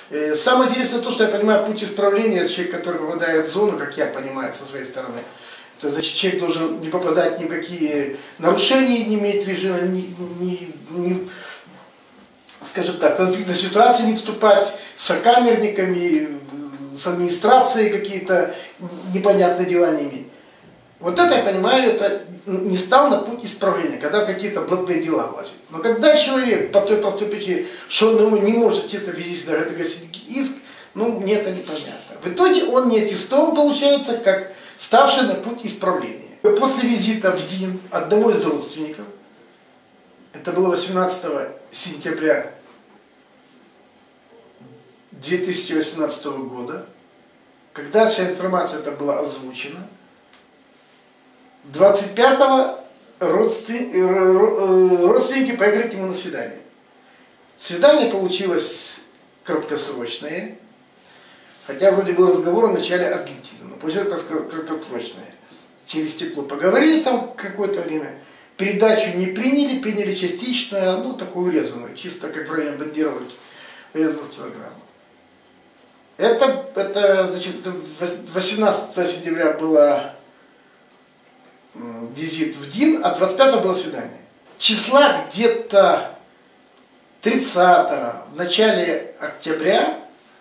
Самое интересное то, что я понимаю, путь исправления, человек, который попадает в зону, как я понимаю со своей стороны, это значит, человек должен не попадать ни в какие нарушения, не иметь режима, скажем так, конфликтной ситуации не вступать с сокамерниками, с администрацией какие-то непонятные дела не иметь. Вот это, я понимаю, это не стал на путь исправления, когда какие-то блатные дела влазят. Но когда человек по той простой причине, что он его не может чисто физически даже иск, ну, мне это непонятно. В итоге он не аттестован, получается, как ставший на путь исправления. После визита в ДИН одному из родственников, это было 18 сентября 2018 года, когда вся информация эта была озвучена, 25-го родственники поехали к нему на свидание. Свидание получилось краткосрочное, хотя вроде был разговор в начале о длительном, но получилось краткосрочное. Через стекло поговорили там какое-то время, передачу не приняли, приняли частично, ну такую урезанную, чисто как в районе бандировки, 2 килограмма. Это значит, 18 сентября было визит в ДИН, а 25-го было свидание. Числа где-то 30-го, в начале октября,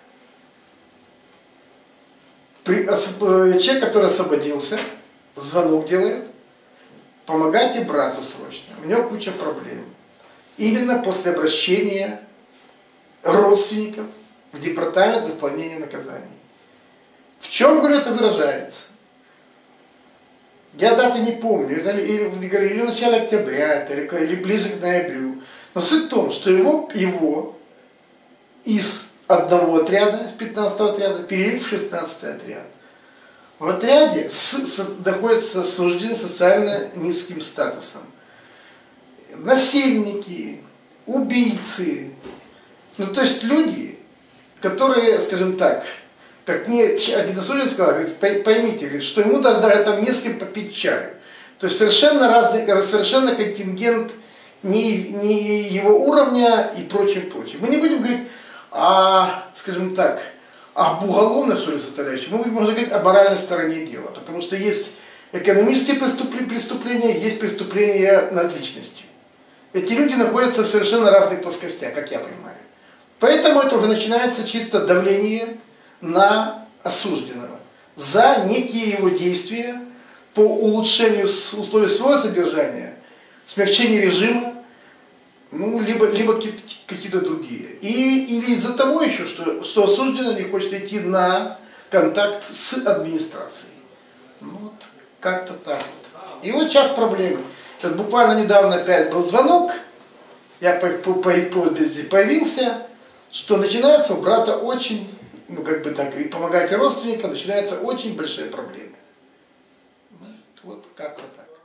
человек, который освободился, звонок делает: помогайте брату срочно, у него куча проблем. Именно после обращения родственников в департамент исполнения наказаний. В чем, говорю, это выражается? Я даты не помню, это или в начале октября, или ближе к ноябрю. Но суть в том, что его из одного отряда, из 15-го отряда, перевели в 16-й отряд. В отряде находятся осуждены социально низким статусом. Насильники, убийцы. Ну, то есть люди, которые, скажем так, как мне один осужденный сказал, говорит, поймите, говорит, что ему даже там не с кем попить чаю. То есть совершенно разный, совершенно контингент не его уровня и прочее, прочее. Мы не будем говорить скажем так, об уголовной, что ли, составляющей, мы будем говорить о моральной стороне дела. Потому что есть экономические преступления, есть преступления над личностью. Эти люди находятся в совершенно разных плоскостях, как я понимаю. Поэтому это уже начинается чисто давление на осужденного за некие его действия по улучшению условий своего содержания, смягчению режима, ну, либо какие-то другие. Или из-за того еще, что осужденный не хочет идти на контакт с администрацией. Ну, вот как-то так вот. И вот сейчас проблемы. Буквально недавно опять был звонок, я по их просьбе здесь появился, что начинается у брата очень, ну как бы так, и помогать родственникам, начинаются очень большие проблемы. Вот как-то так.